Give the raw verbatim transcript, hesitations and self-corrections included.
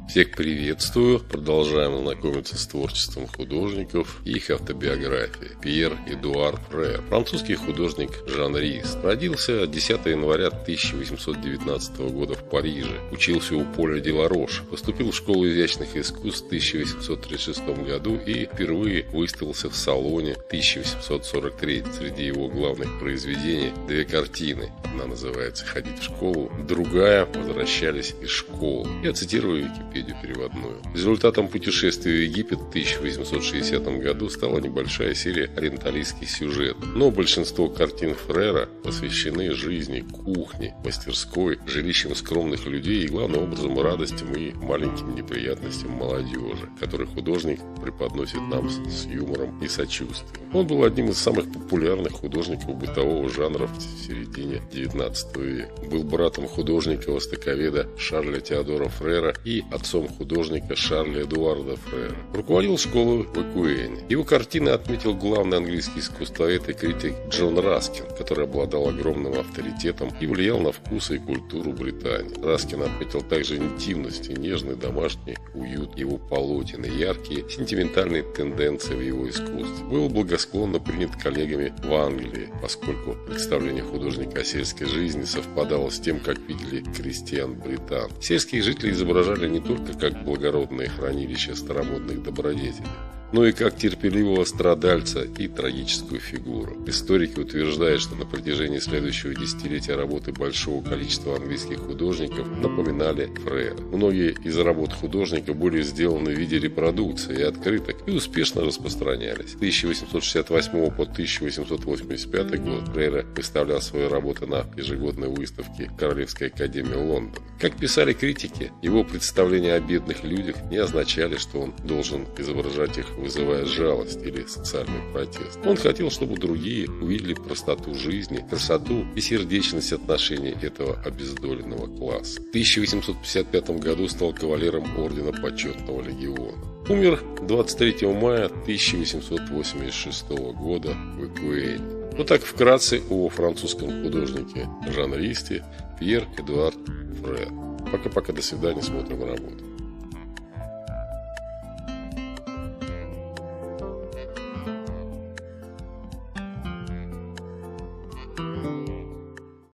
Всех приветствую. Продолжаем знакомиться с творчеством художников и их автобиографией. Пьер Эдуар Фрер. Французский художник-жанрист. Родился десятого января тысяча восемьсот девятнадцатого года в Париже. Учился у Поля де ла Рош. Поступил в школу изящных искусств в тысяча восемьсот тридцать шестом году и впервые выставился в Салоне в тысяча восемьсот сорок третьем. Среди его главных произведений две картины. Одна называется «Ходить в школу», другая «Возвращались из школы». Я цитирую Википедию переводную. Результатом путешествия в Египет в тысяча восемьсот шестидесятом году стала небольшая серия ориенталистских сюжетов. Но большинство картин Фрера посвящены жизни, кухне, мастерской, жилищам скромных людей и, главным образом, радостям и маленьким неприятностям молодежи, которые художник преподносит нам с юмором и сочувствием. Он был одним из самых популярных художников бытового жанра в середине девятнадцатого века. Был братом художника-востоковеда Шарля Теодора Фрера и отцом художника Шарля Эдуарда Фрера. Руководил школой в Экуэне. Его картины отметил главный английский искусствовед и критик Джон Раскин, который обладал огромным авторитетом и влиял на вкусы и культуру Британии. Раскин отметил также интимность и нежный домашний уют его полотен и яркие сентиментальные тенденции в его искусстве. Был благосклонно принят коллегами в Англии, поскольку представление художника о сельской жизни совпадало с тем, как видели крестьян-британ. Сельские жители изображали не только как благородное хранилище старомодных добродетелей, но и как терпеливого страдальца и трагическую фигуру. Историки утверждают, что на протяжении следующего десятилетия работы большого количества английских художников напоминали Фрера. Многие из работ художника были сделаны в виде репродукции и открыток и успешно распространялись. С тысяча восемьсот шестьдесят восьмого по тысяча восемьсот восемьдесят пятый год Фрера выставлял свои работы на ежегодной выставке Королевской академии Лондона. Как писали критики, его представления о бедных людях не означали, что он должен изображать их, вызывая жалость или социальный протест. Он хотел, чтобы другие увидели простоту жизни, красоту и сердечность отношений этого обездоленного класса. В тысяча восемьсот пятьдесят пятом году стал кавалером ордена Почетного легиона. Умер двадцать третьего мая тысяча восемьсот восемьдесят шестого года в Экуэне. Вот так вкратце о французском художнике-жанристе Пьер Эдуар Фрер. Пока-пока, до свидания, смотрим работу.